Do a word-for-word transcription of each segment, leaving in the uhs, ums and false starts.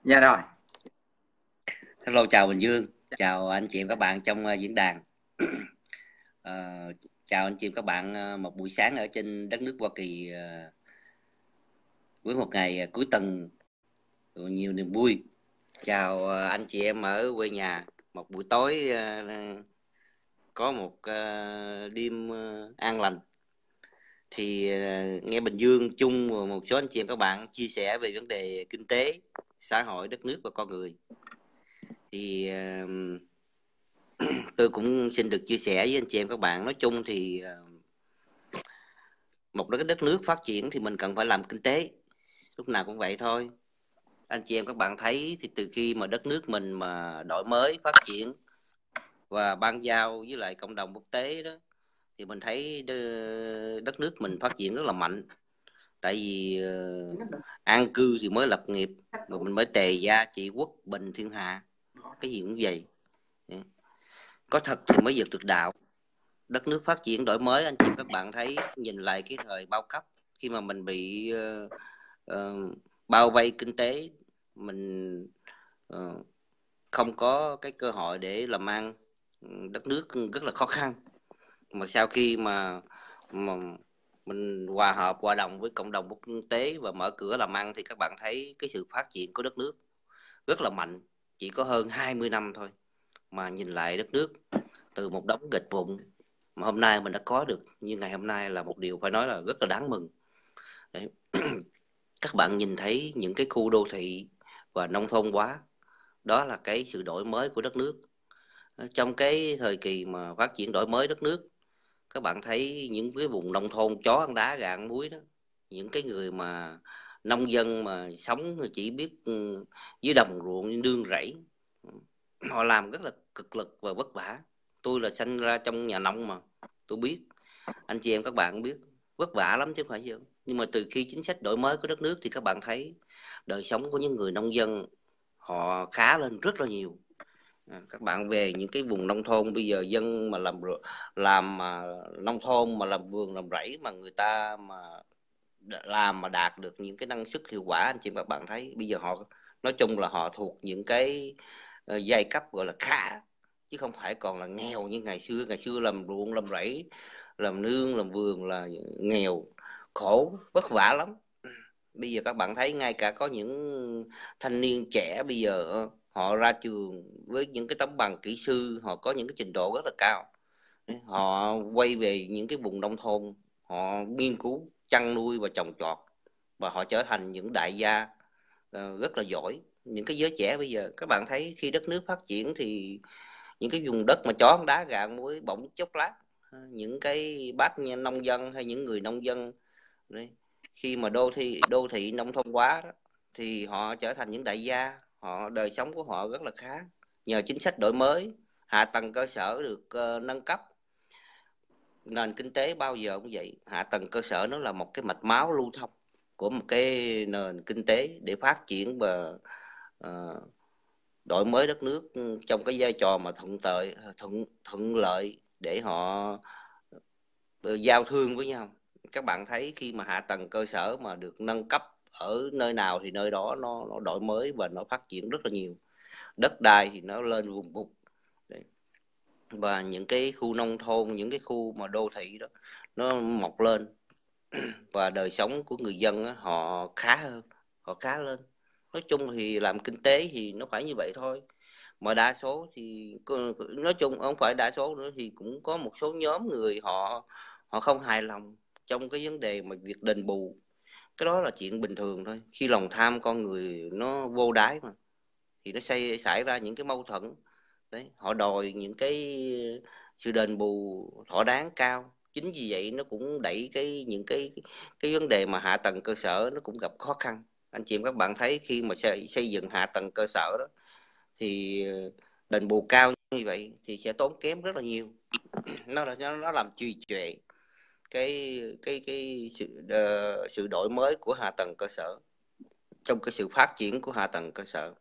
Dạ rồi. Hello, chào Bình Dương, chào anh chị em các bạn trong ờ, diễn đàn. Ờ, Chào anh chị em các bạn ờ, một buổi sáng ở trên đất nước Hoa Kỳ ờ, với một ngày ờ, cuối tuần nhiều niềm vui. Chào ờ, anh chị em ở quê nhà, một buổi tối ờ, có một ờ, đêm ờ, an lành. Thì ờ, nghe Bình Dương chung và một số anh chị em các bạn chia sẻ về vấn đề kinh tế, xã hội, đất nước và con người. Thì ờ, tôi cũng xin được chia sẻ với anh chị em các bạn. Nói chung thì ờ, một cái đất nước phát triển thì mình cần phải làm kinh tế, lúc nào cũng vậy thôi. Anh chị em các bạn thấy thì từ khi mà đất nước mình mà đổi mới phát triển và ban giao với lại cộng đồng quốc tế đó, thì mình thấy đất nước mình phát triển rất là mạnh. Tại vì ờ, an cư thì mới lập nghiệp, mà mình mới tề gia trị quốc bình thiên hạ, cái gì cũng vậy. Có thật thì mới vượt được đạo. Đất nước phát triển đổi mới, anh chị các bạn thấy nhìn lại cái thời bao cấp, khi mà mình bị ờ, ờ, bao vây kinh tế, mình ờ, không có cái cơ hội để làm ăn, đất nước rất là khó khăn. Mà sau khi mà, mà mình hòa hợp hòa đồng với cộng đồng quốc tế và mở cửa làm ăn, thì các bạn thấy cái sự phát triển của đất nước rất là mạnh. Chỉ có hơn hai mươi năm thôi mà nhìn lại đất nước từ một đống gạch vụn mà hôm nay mình đã có được như ngày hôm nay là một điều phải nói là rất là đáng mừng. Đấy. Các bạn nhìn thấy những cái khu đô thị và nông thôn hóa, đó là cái sự đổi mới của đất nước. Trong cái thời kỳ mà phát triển đổi mới đất nước, các bạn thấy những cái vùng nông thôn chó ăn đá gà ăn muối đó, những cái người mà nông dân mà sống chỉ biết ừ, dưới đồng ruộng nương rẫy, họ làm rất là cực lực và vất vả. Tôi là sinh ra trong nhà nông mà tôi biết, anh chị em các bạn cũng biết, vất vả lắm chứ không phải gì. Nhưng mà từ khi chính sách đổi mới của đất nước thì các bạn thấy đời sống của những người nông dân họ khá lên rất là nhiều. À, các bạn về những cái vùng nông thôn bây giờ, dân mà làm làm mà nông thôn mà làm vườn làm rẫy, mà người ta mà làm mà đạt được những cái năng suất hiệu quả, anh chị các bạn thấy bây giờ họ nói chung là họ thuộc những cái ờ, giai cấp gọi là khá, chứ không phải còn là nghèo như ngày xưa. Ngày xưa làm ruộng làm rẫy, làm nương làm vườn là nghèo, khổ vất vả lắm. Bây giờ các bạn thấy ngay cả có những thanh niên trẻ bây giờ ờ, họ ra trường với những cái tấm bằng kỹ sư, họ có những cái trình độ rất là cao. Họ quay về những cái vùng nông thôn, họ nghiên cứu chăn nuôi và trồng trọt, và họ trở thành những đại gia ờ, rất là giỏi. Những cái giới trẻ bây giờ các bạn thấy khi đất nước phát triển thì những cái vùng đất mà chó ăn đá gà ăn muối bỗng chốc lát, ờ, những cái bác nông dân hay những người nông dân đấy, khi mà đô thị đô thị nông thôn hóa đó, thì họ trở thành những đại gia, họ đời sống của họ rất là khá, nhờ chính sách đổi mới, hạ tầng cơ sở được ờ, nâng cấp. Nền kinh tế bao giờ cũng vậy, hạ tầng cơ sở nó là một cái mạch máu lưu thông của một cái nền kinh tế để phát triển và ờ, đổi mới đất nước trong cái vai trò mà thuận lợi thuận thuận lợi để họ ờ, giao thương với nhau. Các bạn thấy khi mà hạ tầng cơ sở mà được nâng cấp ở nơi nào thì nơi đó nó, nó đổi mới và nó phát triển rất là nhiều, đất đai thì nó lên vùng vụt. Và những cái khu nông thôn, những cái khu mà đô thị đó nó mọc lên, và đời sống của người dân á, họ khá hơn, họ khá lên. Nói chung thì làm kinh tế thì nó phải như vậy thôi. Mà đa số thì nói chung không phải đa số nữa, thì cũng có một số nhóm người họ họ không hài lòng trong cái vấn đề mà việc đền bù. Cái đó là chuyện bình thường thôi, khi lòng tham con người nó vô đáy mà, thì nó xảy xảy ra những cái mâu thuẫn. Đấy, họ đòi những cái sự đền bù thỏa đáng cao. Chính vì vậy nó cũng đẩy cái những cái cái vấn đề mà hạ tầng cơ sở nó cũng gặp khó khăn. Anh chị em các bạn thấy khi mà xây, xây dựng hạ tầng cơ sở đó thì đền bù cao như vậy thì sẽ tốn kém rất là nhiều. nó là nó, nó làm trì trệ cái cái cái sự ờ, sự đổi mới của hạ tầng cơ sở, trong cái sự phát triển của hạ tầng cơ sở.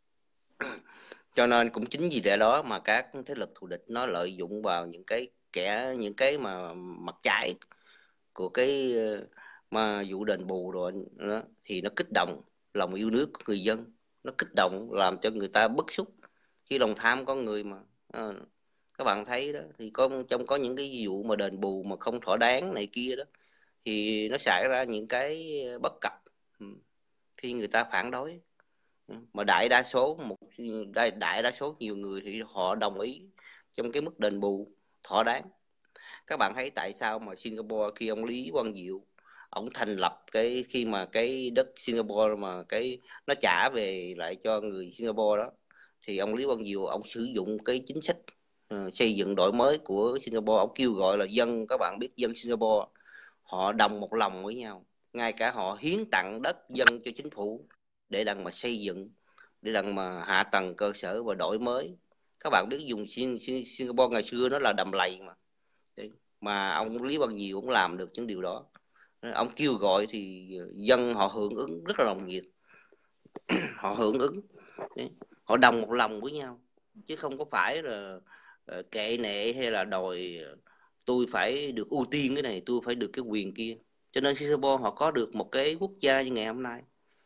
Cho nên cũng chính vì lẽ đó mà các thế lực thù địch nó lợi dụng vào những cái kẻ những cái mà mặt trái của cái ờ, mà vụ đền bù rồi đó, thì nó kích động lòng yêu nước của người dân. nó kích động làm cho người ta bức xúc. Khi lòng tham con người mà, ờ, các bạn thấy đó, thì có trong có những cái vụ mà đền bù mà không thỏa đáng này kia đó, thì nó xảy ra những cái bất cập. Ừ. Khi người ta phản đối. Ừ. Mà đại đa số một đại, đại đa số nhiều người thì họ đồng ý trong cái mức đền bù thỏa đáng. Các bạn thấy tại sao mà Singapore khi ông Lý Quang Diệu ông thành lập cái khi mà cái đất Singapore mà cái nó trả về lại cho người Singapore đó, thì ông Lý Quang Diệu ông sử dụng cái chính sách uh, xây dựng đổi mới của Singapore. Ông kêu gọi là dân, các bạn biết dân Singapore họ đồng một lòng với nhau, ngay cả họ hiến tặng đất dân cho chính phủ để đặng mà xây dựng, để đặng mà hạ tầng cơ sở và đổi mới. Các bạn biết dùng Singapore ngày xưa nó là đầm lầy mà, mà ông Lý Quang Diệu cũng làm được những điều đó. Ông kêu gọi thì dân họ hưởng ứng rất là nồng nhiệt. Họ hưởng ứng, họ đồng một lòng với nhau, chứ không có phải là kệ nệ hay là đòi tôi phải được ưu tiên cái này, tôi phải được cái quyền kia. Cho nên Singapore họ có được một cái quốc gia như ngày hôm nay,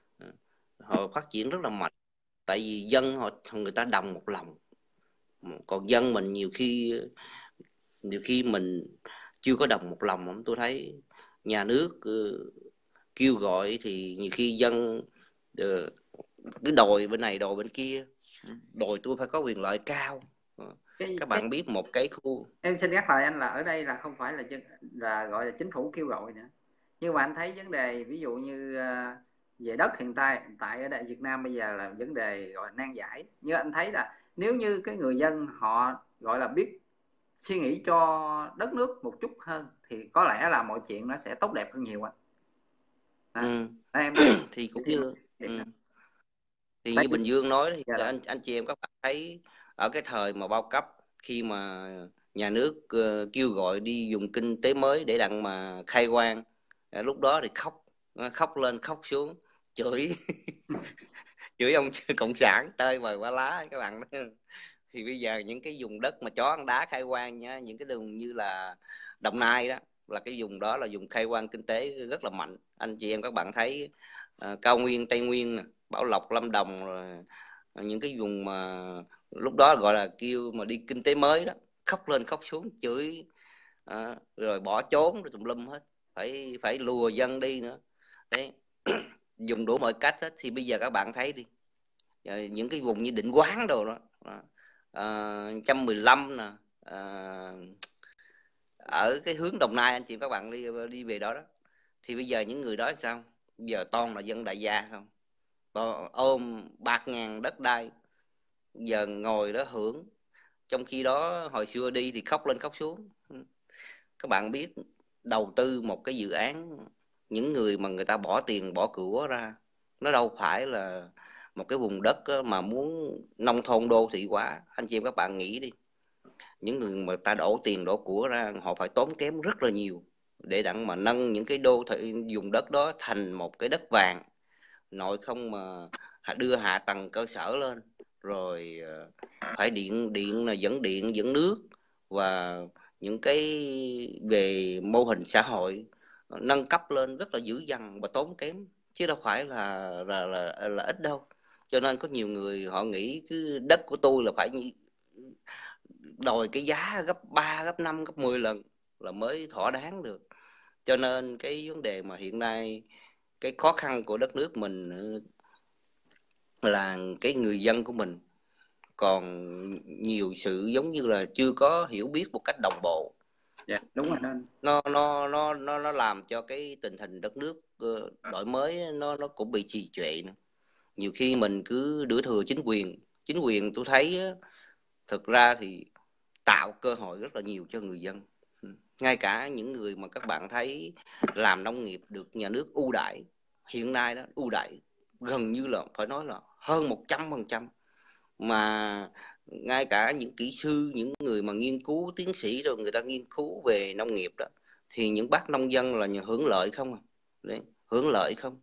họ phát triển rất là mạnh, tại vì dân họ người ta đồng một lòng. Còn dân mình nhiều khi nhiều khi mình chưa có đồng một lòng. Tôi thấy nhà nước uh, kêu gọi thì nhiều khi dân uh, cứ đòi bên này đòi bên kia, đòi tôi phải có quyền lợi cao. Cái, các cái, bạn biết một cái khu, em xin nhắc lại anh là ở đây là không phải là là gọi là chính phủ kêu gọi nữa, nhưng mà anh thấy vấn đề ví dụ như uh, về đất hiện tại tại ở đại Việt Nam bây giờ là vấn đề gọi là nan giải. Như anh thấy là nếu như cái người dân họ gọi là biết suy nghĩ cho đất nước một chút hơn thì có lẽ là mọi chuyện nó sẽ tốt đẹp hơn nhiều anh. À, ừ. em thấy thì cũng thì như ừ. thì tại như vì Bình Dương nói thì dạ rồi. anh anh chị em các bạn thấy ở cái thời mà bao cấp, khi mà nhà nước uh, kêu gọi đi dùng kinh tế mới để đặng mà khai quang, uh, lúc đó thì khóc, uh, khóc lên khóc xuống, chửi chửi ông cộng sản tơi bời quá lá các bạn. Thì bây giờ những cái vùng đất mà chó ăn đá khai quang nhá, những cái vùng như là Đồng Nai đó, là cái vùng đó là vùng khai quang kinh tế rất là mạnh. Anh chị em các bạn thấy uh, cao nguyên Tây Nguyên, Bảo Lộc, Lâm Đồng, rồi những cái vùng mà lúc đó gọi là kêu mà đi kinh tế mới đó, khóc lên khóc xuống chửi, à, rồi bỏ trốn rồi tùm lum hết, phải phải lùa dân đi nữa đấy. Dùng đủ mọi cách hết. Thì bây giờ các bạn thấy đi, những cái vùng như Định Quán đồ đó, à, một trăm mười lăm nè, à, ở cái hướng Đồng Nai, anh chị các bạn đi đi về đó đó, thì bây giờ những người đó sao? Bây giờ toàn là dân đại gia không, toàn ôm bạc ngàn đất đai, giờ ngồi đó hưởng. Trong khi đó hồi xưa đi thì khóc lên khóc xuống. Các bạn biết đầu tư một cái dự án, những người mà người ta bỏ tiền bỏ của ra, nó đâu phải là một cái vùng đất mà muốn nông thôn đô thị hóa. Anh chị em các bạn nghĩ đi, những người mà ta đổ tiền đổ của ra, họ phải tốn kém rất là nhiều để đặng mà nâng những cái đô thị vùng đất đó thành một cái đất vàng. Nội không mà đưa hạ tầng cơ sở lên, rồi phải điện điện là dẫn điện dẫn nước, và những cái về mô hình xã hội nâng cấp lên rất là dữ dằn và tốn kém, chứ đâu phải là là là, là ít đâu. Cho nên có nhiều người họ nghĩ cứ đất của tôi là phải đòi cái giá gấp ba gấp năm gấp mười lần là mới thỏa đáng được. Cho nên cái vấn đề mà hiện nay cái khó khăn của đất nước mình là cái người dân của mình còn nhiều sự giống như là chưa có hiểu biết một cách đồng bộ. Dạ đúng rồi anh. nó nó nó nó nó làm cho cái tình hình đất nước đổi mới nó nó cũng bị trì trệ nữa. Nhiều khi mình cứ đổ thừa chính quyền. Chính quyền tôi thấy thực ra thì tạo cơ hội rất là nhiều cho người dân. Ngay cả những người mà các bạn thấy làm nông nghiệp được nhà nước ưu đãi hiện nay đó, ưu đãi gần như là phải nói là hơn một trăm phần trăm. Mà ngay cả những kỹ sư, những người mà nghiên cứu tiến sĩ rồi người ta nghiên cứu về nông nghiệp đó, thì những bác nông dân là hưởng lợi không à. Đấy, hưởng lợi không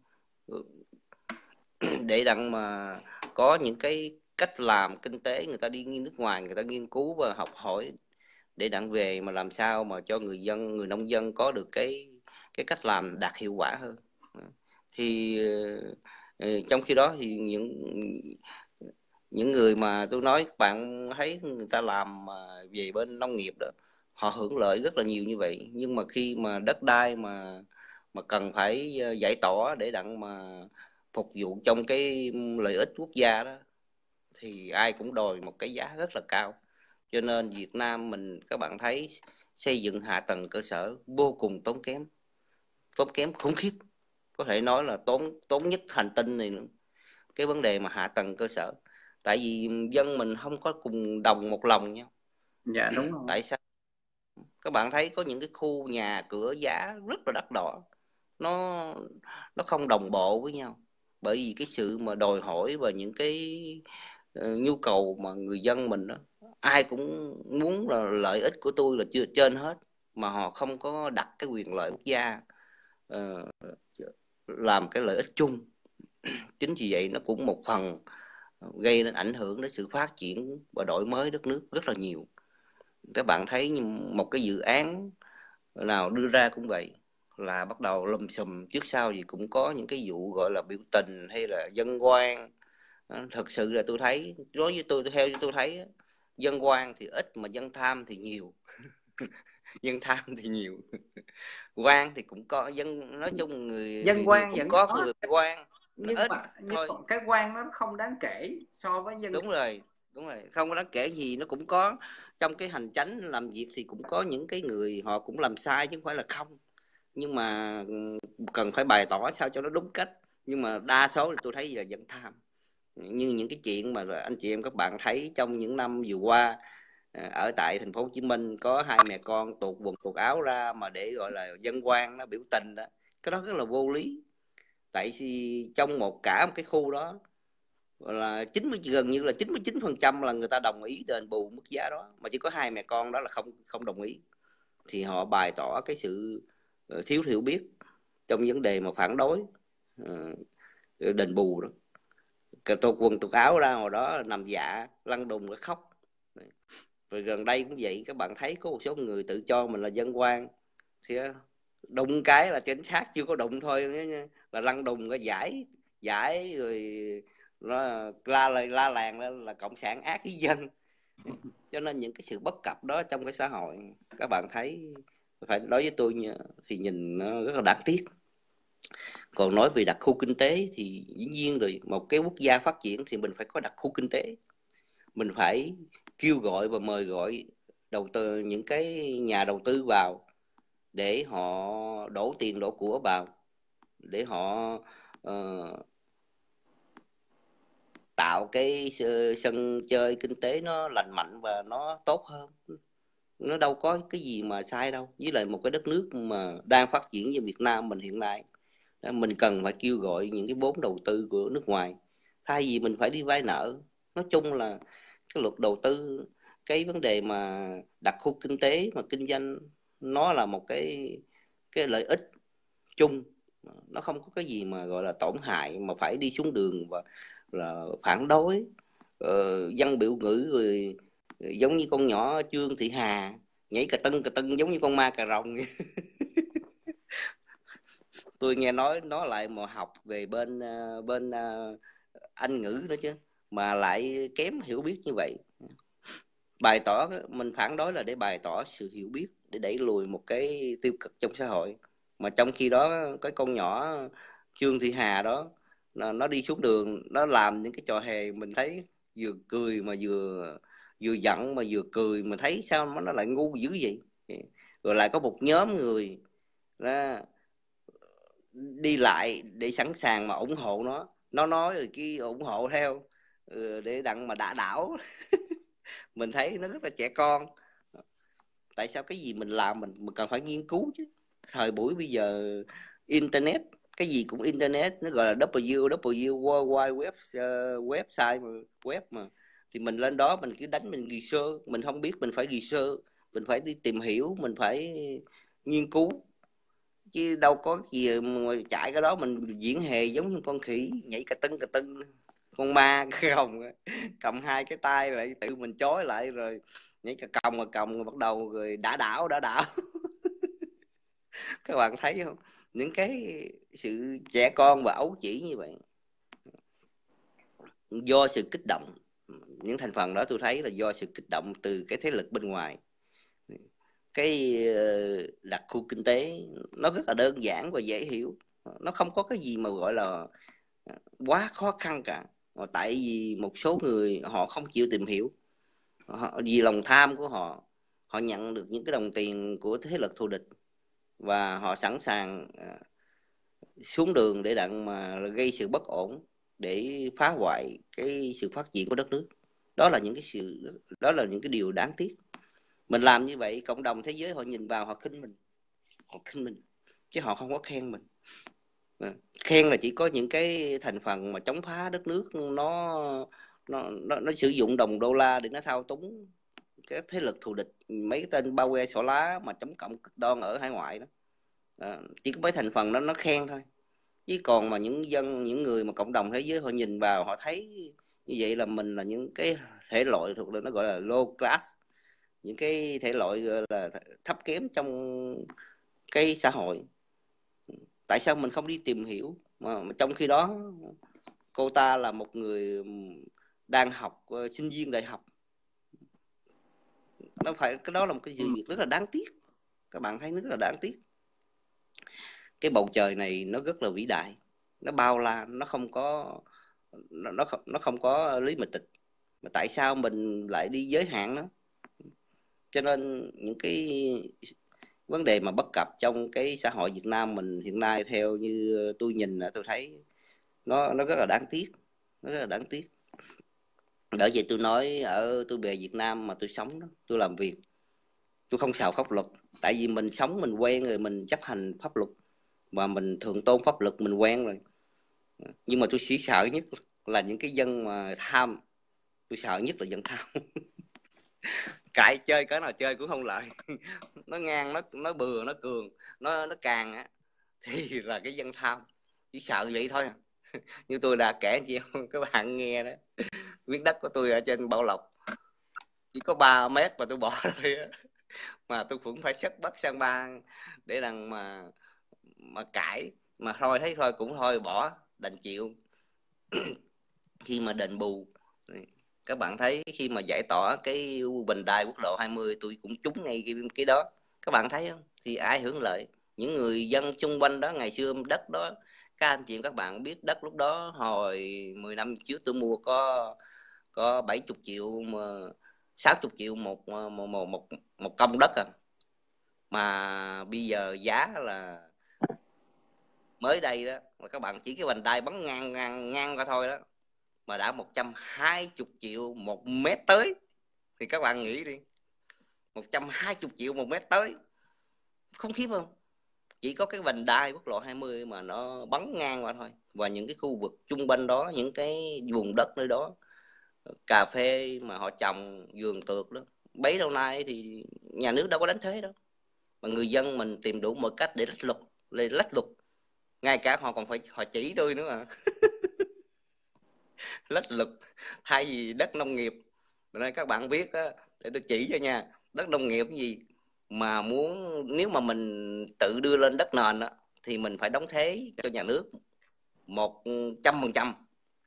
để đặng mà có những cái cách làm kinh tế, người ta đi nước ngoài người ta nghiên cứu và học hỏi để đặng về mà làm sao mà cho người dân, người nông dân có được cái cái cách làm đạt hiệu quả hơn. Thì Trong khi đó thì những những người mà tôi nói, các bạn thấy người ta làm về bên nông nghiệp đó, họ hưởng lợi rất là nhiều như vậy, nhưng mà khi mà đất đai mà mà cần phải giải tỏa để đặng mà phục vụ trong cái lợi ích quốc gia đó, thì ai cũng đòi một cái giá rất là cao. Cho nên Việt Nam mình, các bạn thấy xây dựng hạ tầng cơ sở vô cùng tốn kém, tốn kém khủng khiếp, có thể nói là tốn tốn nhất hành tinh này nữa, cái vấn đề mà hạ tầng cơ sở. Tại vì dân mình không có cùng đồng một lòng nhau. Dạ đúng rồi. Tại sao? Các bạn thấy có những cái khu nhà cửa giá rất là đắt đỏ, nó nó không đồng bộ với nhau, bởi vì cái sự mà đòi hỏi và những cái uh, nhu cầu mà người dân mình đó, ai cũng muốn là lợi ích của tôi là chưa trên hết, mà họ không có đặt cái quyền lợi quốc gia uh, làm cái lợi ích chung. Chính vì vậy nó cũng một phần gây nên ảnh hưởng đến sự phát triển và đổi mới đất nước rất là nhiều. Các bạn thấy một cái dự án nào đưa ra cũng vậy, là bắt đầu lùm xùm, trước sau gì cũng có những cái vụ gọi là biểu tình hay là dân oan. Thật sự là tôi thấy, đối với tôi, theo tôi thấy, dân oan thì ít mà dân tham thì nhiều. Dân tham thì nhiều, quan thì cũng có, dân nói chung người dân người, người quan cũng vẫn có, có, người quan nhưng ít mà nhưng thôi. cái quan nó không đáng kể so với dân. Đúng rồi, đúng rồi, không có đáng kể gì. Nó cũng có trong cái hành chánh làm việc thì cũng có những cái người họ cũng làm sai chứ không phải là không, nhưng mà cần phải bày tỏ sao cho nó đúng cách. Nhưng mà đa số thì tôi thấy là dân tham. Như những cái chuyện mà anh chị em các bạn thấy trong những năm vừa qua ở tại thành phố Hồ Chí Minh, có hai mẹ con tuột quần tuột áo ra mà để gọi là dân quan nó biểu tình đó, cái đó rất là vô lý. Tại vì trong một cả một cái khu đó là chín mươi, gần như là chín mươi chín phần trăm là người ta đồng ý đền bù mức giá đó, mà chỉ có hai mẹ con đó là không không đồng ý. Thì họ bày tỏ cái sự thiếu hiểu biết trong vấn đề mà phản đối uh, đền bù đó. Cái tô quần tụt áo ra hồi đó nằm dạ lăn đùng nó khóc. Rồi gần đây cũng vậy, các bạn thấy có một số người tự cho mình là dân quan, thì đụng cái là chính xác chưa có đụng thôi là lăn đùng, cái giải giải rồi nó la lời la làng lên là cộng sản ác với dân. Cho nên những cái sự bất cập đó trong cái xã hội, các bạn thấy, phải đối với tôi thì nhìn nó rất là đáng tiếc. Còn nói về đặc khu kinh tế thì dĩ nhiên rồi, một cái quốc gia phát triển thì mình phải có đặc khu kinh tế, mình phải kêu gọi và mời gọi đầu tư, những cái nhà đầu tư vào để họ đổ tiền đổ của vào, để họ uh, tạo cái sân chơi kinh tế nó lành mạnh và nó tốt hơn. Nó đâu có cái gì mà sai đâu. Với lại một cái đất nước mà đang phát triển như Việt Nam mình hiện nay, mình cần phải kêu gọi những cái vốn đầu tư của nước ngoài, thay vì mình phải đi vay nợ. Nói chung là cái luật đầu tư, cái vấn đề mà đặc khu kinh tế mà kinh doanh, nó là một cái cái lợi ích chung, nó không có cái gì mà gọi là tổn hại mà phải đi xuống đường và là phản đối. Ờ, dân biểu ngữ rồi giống như con nhỏ Trương Thị Hà nhảy cà tưng cà tưng giống như con ma cà rồng. Tôi nghe nói nó lại mà học về bên bên Anh ngữ nữa chứ, mà lại kém hiểu biết như vậy. Bày tỏ, mình phản đối là để bày tỏ sự hiểu biết, để đẩy lùi một cái tiêu cực trong xã hội. Mà trong khi đó cái con nhỏ Trương Thị Hà đó, nó đi xuống đường, nó làm những cái trò hề, mình thấy vừa cười mà vừa vừa giận mà vừa cười, mà thấy sao mà nó lại ngu dữ vậy. Rồi lại có một nhóm người đó đi lại để sẵn sàng mà ủng hộ nó, nó nói rồi cái ủng hộ theo để đặng mà đả đảo. Mình thấy nó rất là trẻ con. Tại sao cái gì mình làm mình, mình cần phải nghiên cứu chứ. Thời buổi bây giờ internet, cái gì cũng internet, nó gọi là W W World Wide Web, uh, website mà, web mà, thì mình lên đó mình cứ đánh, mình ghi sơ, mình không biết mình phải ghi sơ, mình phải đi tìm hiểu, mình phải nghiên cứu, chứ đâu có gì mà chạy cái đó mình diễn hề giống như con khỉ nhảy cà tưng cà tưng, con ma cái hồng cầm hai cái tay lại tự mình chói lại rồi nhảy cà còng mà còng rồi bắt đầu rồi đã đảo đã đảo. Các bạn thấy không, những cái sự trẻ con và ấu chỉ như vậy. do sự kích động. Những thành phần đó tôi thấy là do sự kích động từ cái thế lực bên ngoài. Cái đặc khu kinh tế nó rất là đơn giản và dễ hiểu, nó không có cái gì mà gọi là quá khó khăn cả. Tại vì một số người họ không chịu tìm hiểu, họ, vì lòng tham của họ, họ nhận được những cái đồng tiền của thế lực thù địch và họ sẵn sàng xuống đường để đặng mà gây sự bất ổn, để phá hoại cái sự phát triển của đất nước. Đó là những cái sự đó là những cái điều đáng tiếc. Mình làm như vậy, cộng đồng thế giới họ nhìn vào, họ khinh mình, họ khinh mình chứ họ không có khen mình. Khen là chỉ có những cái thành phần mà chống phá đất nước, nó nó nó, nó sử dụng đồng đô la để nó thao túng các thế lực thù địch, mấy cái tên bao que xỏ lá mà chống cộng cực đoan ở hải ngoại đó. À, chỉ có mấy thành phần đó nó khen thôi, chứ còn mà những dân, những người mà cộng đồng thế giới họ nhìn vào, họ thấy như vậy là mình là những cái thể loại thuộc là nó gọi là low class, những cái thể loại gọi là thấp kém trong cái xã hội. Tại sao mình không đi tìm hiểu mà, mà trong khi đó cô ta là một người đang học, uh, sinh viên đại học. Nó phải, cái đó là một cái sự việc rất là đáng tiếc. Các bạn thấy nó rất là đáng tiếc. Cái bầu trời này nó rất là vĩ đại, nó bao la, nó không có nó nó không, nó không có lý mịch tịch, mà tại sao mình lại đi giới hạn nó? Cho nên những cái vấn đề mà bất cập trong cái xã hội Việt Nam mình hiện nay, theo như tôi nhìn là tôi thấy nó nó rất là đáng tiếc, nó rất là đáng tiếc. Bởi vậy tôi nói ở tôi về Việt Nam mà tôi sống đó, tôi làm việc, tôi không xạo pháp luật. Tại vì mình sống mình quen rồi, mình chấp hành pháp luật và mình thượng tôn pháp luật, mình quen rồi. Nhưng mà tôi chỉ sợ nhất là những cái dân mà tham. Tôi sợ nhất là dân tham. Cãi chơi cái nào chơi cũng không lợi. Nó ngang, nó nó bừa, nó cường, nó nó càng á, thì là cái dân tham. Chỉ sợ vậy thôi. Như tôi đã kể chị em các bạn nghe đó, miếng đất của tôi ở trên Bảo Lộc chỉ có ba mét mà tôi bỏ thôi á, mà tôi cũng phải xất bất sang bang để đằng mà mà cãi, mà thôi thấy thôi cũng thôi bỏ, đành chịu. Khi mà đền bù, các bạn thấy khi mà giải tỏa cái vành đai quốc lộ hai mươi, tôi cũng trúng ngay cái, cái đó. Các bạn thấy không? Thì ai hưởng lợi? Những người dân chung quanh đó. Ngày xưa đất đó, các anh chị các bạn biết, đất lúc đó hồi mười năm trước tôi mua có có bảy mươi triệu mà sáu mươi triệu một một một một, một công đất à. Mà bây giờ giá là mới đây đó, mà các bạn chỉ cái vành đai bắn ngang ngang ngang qua thôi đó mà đã một trăm hai mươi triệu một mét tới. Thì các bạn nghĩ đi, một trăm hai mươi triệu một mét tới, không khiếp không? Chỉ có cái vành đai quốc lộ hai mươi mà nó bắn ngang qua thôi. Và những cái khu vực chung quanh đó, những cái vùng đất nơi đó, cà phê mà họ trồng, vườn tược đó, bấy lâu nay thì nhà nước đâu có đánh thuế đâu, mà người dân mình tìm đủ mọi cách để lách luật, để lách luật. Ngay cả họ còn phải họ chỉ tôi nữa mà. Lách luật. Thay vì đất nông nghiệp, nên các bạn biết á, để tôi chỉ cho nha, đất nông nghiệp cái gì mà muốn, nếu mà mình tự đưa lên đất nền á, thì mình phải đóng thuế cho nhà nước một trăm phần trăm.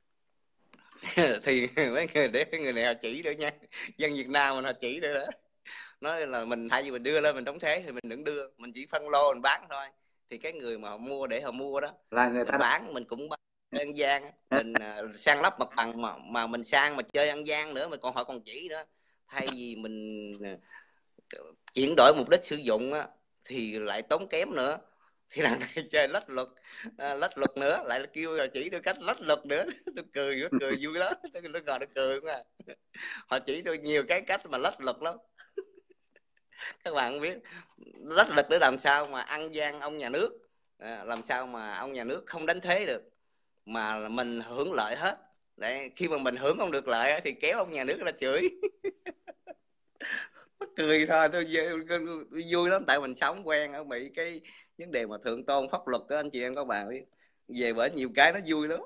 Thì mấy người để người này họ chỉ nữa nha, dân Việt Nam mình họ chỉ nữa đó, nói là mình thay vì mình đưa lên mình đóng thuế thì mình đừng đưa, mình chỉ phân lô mình bán thôi. Thì cái người mà họ mua để họ mua đó là người ta bán, mình cũng bán ăn gian, mình uh, sang lấp mặt bằng mà mà mình sang mà chơi ăn gian nữa, mình còn họ còn chỉ nữa. Thay vì mình uh, chuyển đổi mục đích sử dụng á, thì lại tốn kém nữa. Thì lần này chơi lách luật, à, lách luật nữa, lại là kêu là chỉ tôi cách lách luật nữa. Tôi cười, nó cười vui lắm, nó ngồi nó cười không à. Họ chỉ tôi nhiều cái cách mà lách luật lắm. Các bạn biết lách luật để làm sao mà ăn gian ông nhà nước, à, làm sao mà ông nhà nước không đánh thuế được mà mình hưởng lợi hết. Đấy, khi mà mình hưởng không được lợi thì kéo ông nhà nước ra chửi. Cười thôi, tôi vui, tôi vui lắm, tại mình sống quen ở Mỹ cái vấn đề mà thượng tôn pháp luật đó, anh chị em các bạn biết, về bển nhiều cái nó vui lắm.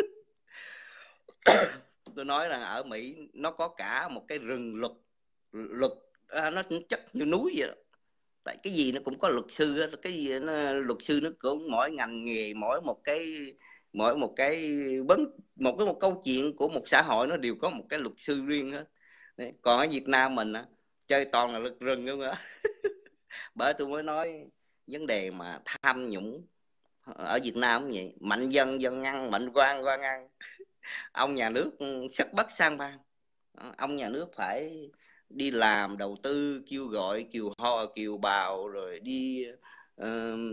Tôi nói là ở Mỹ nó có cả một cái rừng luật, luật à, nó chất như núi vậy đó. Tại cái gì nó cũng có luật sư, cái gì nó, luật sư nó cũng mỗi ngành nghề mỗi một cái mỗi một cái vấn một cái một câu chuyện của một xã hội nó đều có một cái luật sư riêng hết. Đấy. Còn ở Việt Nam mình á, chơi toàn là luật rừng không ạ. Bởi tôi mới nói vấn đề mà tham nhũng ở Việt Nam cũng vậy, mạnh dân dân ăn, mạnh quan quan ăn. Ông nhà nước sất bất sang bang, ông nhà nước phải đi làm đầu tư, kêu gọi kiều ho kiều bào rồi đi uh,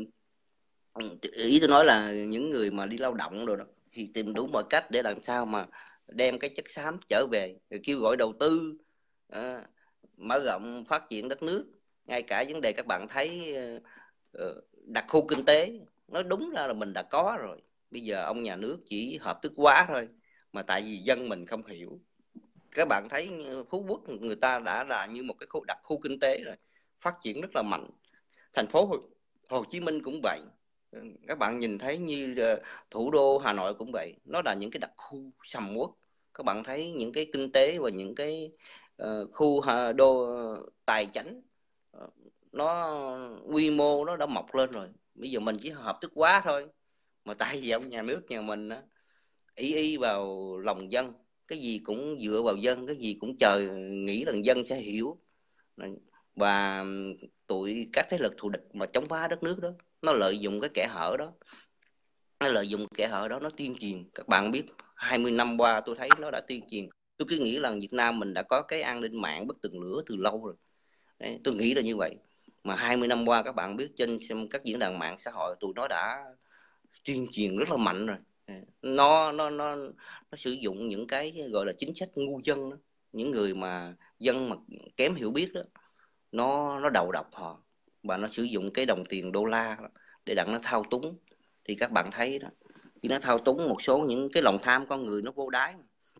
ý tôi nói là những người mà đi lao động rồi đó thì tìm đủ mọi cách để làm sao mà đem cái chất xám trở về, rồi kêu gọi đầu tư, uh, mở rộng phát triển đất nước. Ngay cả vấn đề các bạn thấy uh, đặc khu kinh tế, nói đúng ra là mình đã có rồi, bây giờ ông nhà nước chỉ hợp thức hóa thôi, mà tại vì dân mình không hiểu. Các bạn thấy Phú Quốc người ta đã là như một cái khu đặc khu kinh tế rồi, phát triển rất là mạnh. Thành phố Hồ, Hồ Chí Minh cũng vậy, các bạn nhìn thấy như thủ đô Hà Nội cũng vậy, nó là những cái đặc khu sầm uất. Các bạn thấy những cái kinh tế và những cái uh, khu đô tài chánh, uh, nó quy mô nó đã mọc lên rồi, bây giờ mình chỉ hợp thức hóa thôi. Mà tại vì ông nhà nước nhà mình á, ý y vào lòng dân, cái gì cũng dựa vào dân, cái gì cũng chờ nghĩ rằng dân sẽ hiểu. Và tụi các thế lực thù địch mà chống phá đất nước đó, nó lợi dụng cái kẽ hở đó, nó lợi dụng kẽ hở đó nó tuyên truyền. Các bạn biết hai mươi năm qua tôi thấy nó đã tuyên truyền. Tôi cứ nghĩ là Việt Nam mình đã có cái an ninh mạng bất tường lửa từ lâu rồi. Đấy, tôi nghĩ là như vậy. Mà hai mươi năm qua các bạn biết trên các diễn đàn mạng xã hội tụi nó đã tuyên truyền rất là mạnh rồi. Nó nó nó nó sử dụng những cái gọi là chính sách ngu dân đó. Những người mà dân mà kém hiểu biết đó, nó nó đầu độc họ, và nó sử dụng cái đồng tiền đô la đó để đặng nó thao túng. Thì các bạn thấy đó, khi nó thao túng một số những cái lòng tham con người nó vô đáy,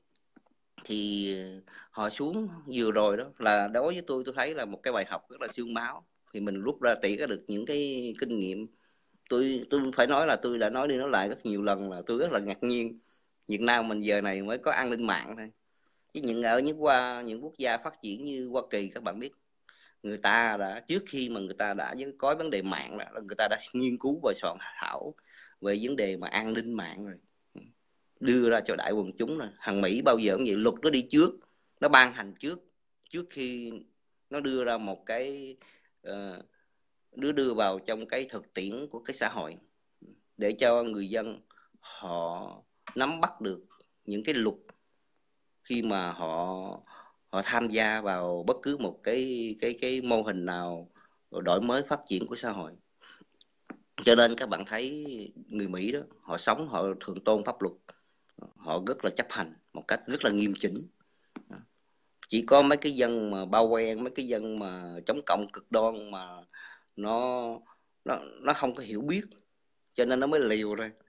thì họ xuống vừa rồi đó là đối với tôi tôi thấy là một cái bài học rất là xương máu. Thì mình rút ra tỉ ra được những cái kinh nghiệm. Tôi tôi phải nói là tôi đã nói đi nói lại rất nhiều lần là tôi rất là ngạc nhiên Việt Nam mình giờ này mới có an ninh mạng thôi. Chứ những ở những qua những quốc gia phát triển như Hoa Kỳ, các bạn biết người ta đã trước khi mà người ta đã có vấn đề mạng là người ta đã nghiên cứu và soạn thảo về vấn đề mà an ninh mạng rồi, đưa ra cho đại quần chúng. Rồi thằng Mỹ bao giờ cũng vậy, luật nó đi trước, nó ban hành trước trước khi nó đưa ra một cái uh, đưa đưa vào trong cái thực tiễn của cái xã hội, để cho người dân họ nắm bắt được những cái luật khi mà họ họ tham gia vào bất cứ một cái cái cái mô hình nào đổi mới phát triển của xã hội. Cho nên các bạn thấy người Mỹ đó, họ sống họ thượng tôn pháp luật, họ rất là chấp hành một cách rất là nghiêm chỉnh. Chỉ có mấy cái dân mà bao quen, mấy cái dân mà chống cộng cực đoan mà nó nó nó không có hiểu biết, cho nên nó mới liều rồi.